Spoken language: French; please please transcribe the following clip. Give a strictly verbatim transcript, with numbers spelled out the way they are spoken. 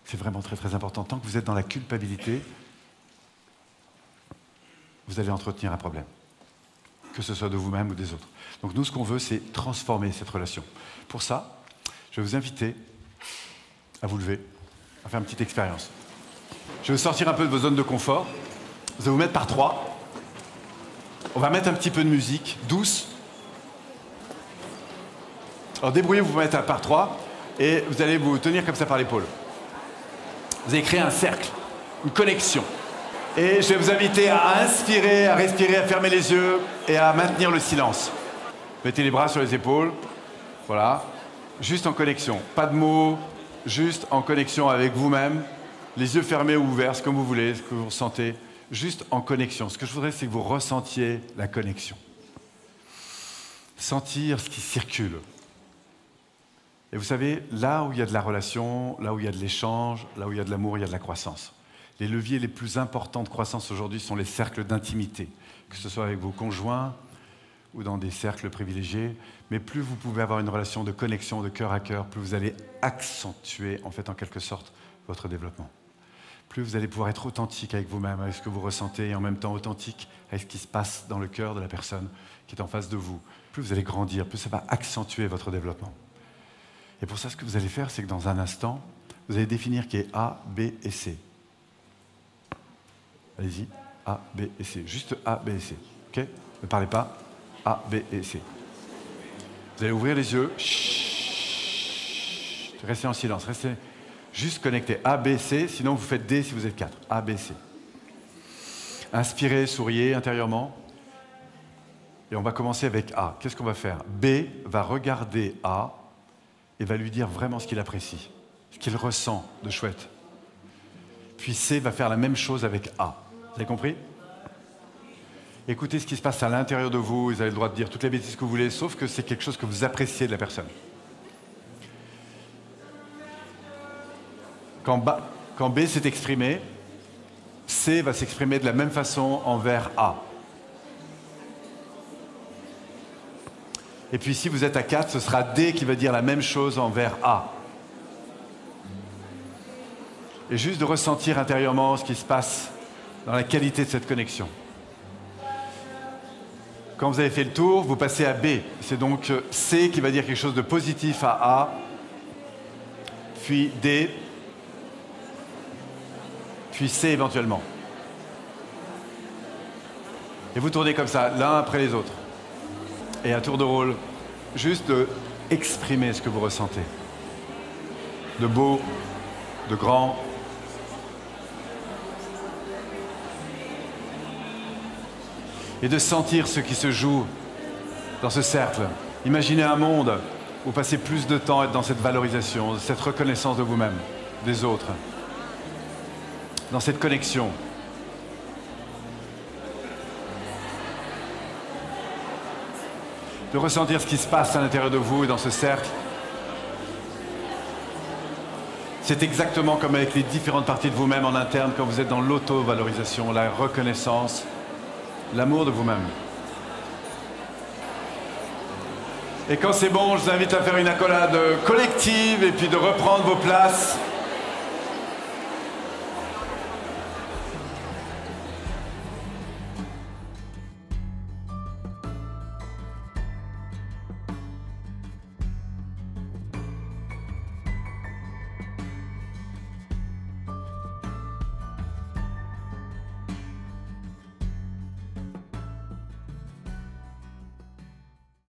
C'est vraiment très très important. Tant que vous êtes dans la culpabilité, vous allez entretenir un problème, que ce soit de vous-même ou des autres. Donc nous, ce qu'on veut, c'est transformer cette relation. Pour ça, je vais vous inviter à vous lever, à faire une petite expérience. Je vais vous sortir un peu de vos zones de confort. Vous allez vous mettre par trois. On va mettre un petit peu de musique, douce. Alors débrouillez-vous pour mettre par trois et vous allez vous tenir comme ça par l'épaule. Vous allez créer un cercle, une connexion. Et je vais vous inviter à inspirer, à respirer, à fermer les yeux et à maintenir le silence. Mettez les bras sur les épaules. Voilà. Juste en connexion. Pas de mots, juste en connexion avec vous-même. Les yeux fermés ou ouverts, ce que vous voulez, ce que vous ressentez. Juste en connexion. Ce que je voudrais, c'est que vous ressentiez la connexion. Sentir ce qui circule. Et vous savez, là où il y a de la relation, là où il y a de l'échange, là où il y a de l'amour, il y a de la croissance. Les leviers les plus importants de croissance aujourd'hui sont les cercles d'intimité, que ce soit avec vos conjoints ou dans des cercles privilégiés. Mais plus vous pouvez avoir une relation de connexion, de cœur à cœur, plus vous allez accentuer, en fait, en quelque sorte, votre développement. Plus vous allez pouvoir être authentique avec vous-même, avec ce que vous ressentez, et en même temps authentique avec ce qui se passe dans le cœur de la personne qui est en face de vous. Plus vous allez grandir, plus ça va accentuer votre développement. Et pour ça, ce que vous allez faire, c'est que dans un instant, vous allez définir qui est A, B et C. Allez-y, A, B et C. Juste A, B et C. Ok? Ne parlez pas. A, B et C. Vous allez ouvrir les yeux. Chut. Restez en silence. Restez juste connectés. A, B, C. Sinon, vous faites D si vous êtes quatre. A, B, C. Inspirez, souriez intérieurement. Et on va commencer avec A. Qu'est-ce qu'on va faire? B va regarder A et va lui dire vraiment ce qu'il apprécie, ce qu'il ressent de chouette. Puis C va faire la même chose avec A. Vous avez compris? Écoutez ce qui se passe à l'intérieur de vous, vous avez le droit de dire toutes les bêtises que vous voulez, sauf que c'est quelque chose que vous appréciez de la personne. Quand, ba, quand B s'est exprimé, C va s'exprimer de la même façon envers A. Et puis si vous êtes à quatre, ce sera D qui va dire la même chose envers A. Et juste de ressentir intérieurement ce qui se passe dans la qualité de cette connexion. Quand vous avez fait le tour, vous passez à B. C'est donc C qui va dire quelque chose de positif à A, puis D, puis C éventuellement. Et vous tournez comme ça, l'un après les autres. Et à tour de rôle, juste de exprimer ce que vous ressentez. De beau, de grand. Et de sentir ce qui se joue dans ce cercle. Imaginez un monde où vous passez plus de temps à être dans cette valorisation, cette reconnaissance de vous-même, des autres. Dans cette connexion. De ressentir ce qui se passe à l'intérieur de vous et dans ce cercle. C'est exactement comme avec les différentes parties de vous-même en interne quand vous êtes dans l'auto-valorisation, la reconnaissance, l'amour de vous-même. Et quand c'est bon, je vous invite à faire une accolade collective et puis de reprendre vos places.